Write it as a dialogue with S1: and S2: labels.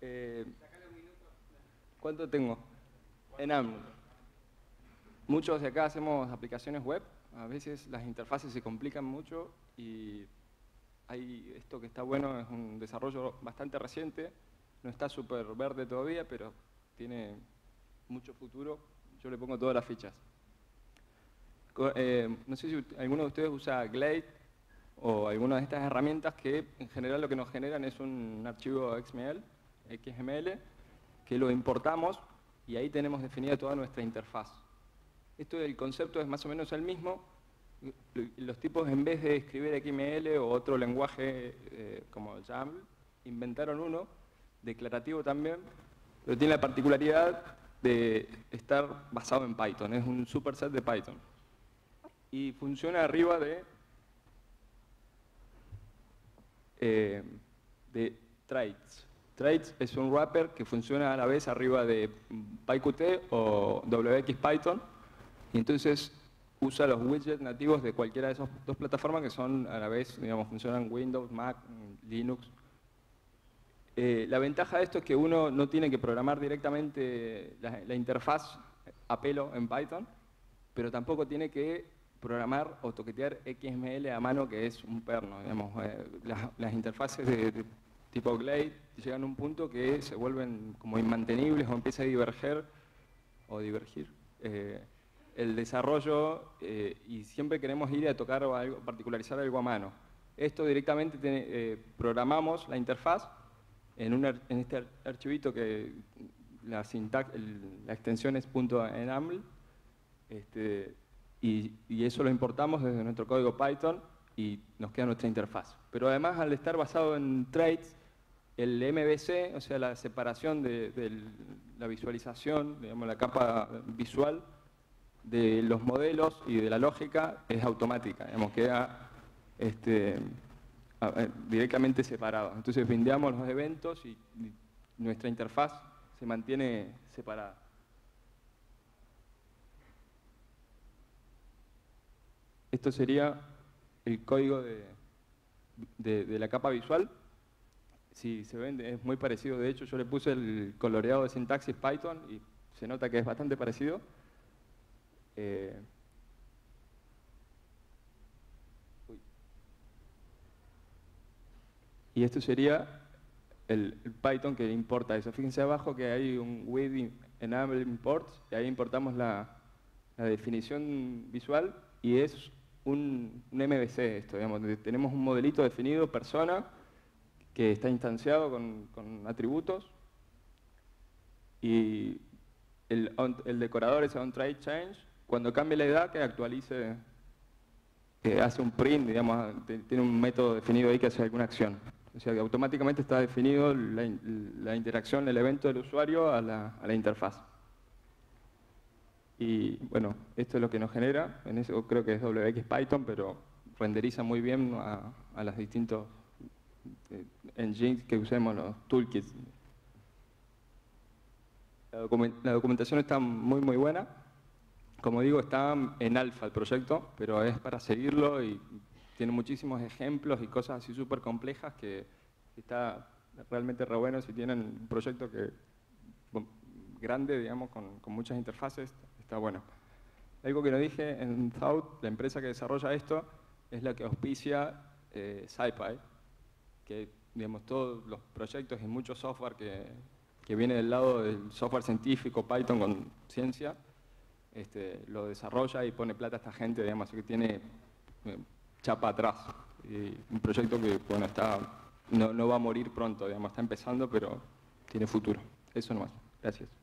S1: Eh, ¿Cuánto tengo? En AML. Muchos de acá hacemos aplicaciones web. A veces las interfaces se complican mucho y hay esto que está bueno, es un desarrollo bastante reciente. No está súper verde todavía, pero tiene mucho futuro. Yo le pongo todas las fichas. No sé si alguno de ustedes usa Glade o alguna de estas herramientas que en general lo que nos generan es un archivo XML, que lo importamos y ahí tenemos definida toda nuestra interfaz. El concepto es más o menos el mismo. Los tipos, en vez de escribir XML o otro lenguaje como YAML, inventaron uno, declarativo también, pero tiene la particularidad de estar basado en Python. Es un superset de Python. Y funciona arriba de Traits. Traits es un wrapper que funciona a la vez arriba de PyQt o WXPython. Y entonces usa los widgets nativos de cualquiera de esas dos plataformas que son a la vez, digamos, funcionan Windows, Mac, Linux. La ventaja de esto es que uno no tiene que programar directamente la interfaz a pelo en Python, pero tampoco tiene que programar o toquetear XML a mano, que es un perno. Digamos, las interfaces de tipo Glade llegan a un punto que se vuelven como inmantenibles o empieza a divergir el desarrollo y siempre queremos ir a tocar o algo, particularizar algo a mano. Esto directamente programamos la interfaz en este archivito que la extensión es .enaml, y eso lo importamos desde nuestro código Python y nos queda nuestra interfaz. Pero además, al estar basado en traits, el MVC, o sea, la separación de la visualización, digamos, la capa visual de los modelos y de la lógica es automática, digamos, queda directamente separado. Entonces bindeamos los eventos y nuestra interfaz se mantiene separada. Esto sería el código de la capa visual. Si se ven, es muy parecido. De hecho, yo le puse el coloreado de sintaxis Python y se nota que es bastante parecido. Y esto sería el Python que importa eso. Fíjense abajo que hay un with enable imports, y ahí importamos la definición visual, y es un MVC esto, digamos. Tenemos un modelito definido, persona, que está instanciado con atributos, y el decorador es onTradeChange. Cuando cambie la edad, que actualice, que hace un print, digamos, tiene un método definido ahí que hace alguna acción. O sea, que automáticamente está definido la interacción, el evento del usuario a la interfaz. Y bueno, esto es lo que nos genera. En eso creo que es WXPython, pero renderiza muy bien a los distintos engines que usemos, los toolkits. La documentación está muy buena. Como digo, está en alfa el proyecto, pero es para seguirlo y tiene muchísimos ejemplos y cosas así súper complejas que está realmente re bueno. Si tienen un proyecto grande, digamos, con muchas interfaces, está bueno. Algo que no dije, en Thought, la empresa que desarrolla esto, es la que auspicia SciPy, que, digamos, todos los proyectos y mucho software que viene del lado del software científico, Python con ciencia, lo desarrolla y pone plata a esta gente, digamos, así que tiene chapa atrás. Y un proyecto que, bueno, no va a morir pronto, digamos, está empezando, pero tiene futuro. Eso nomás. Gracias.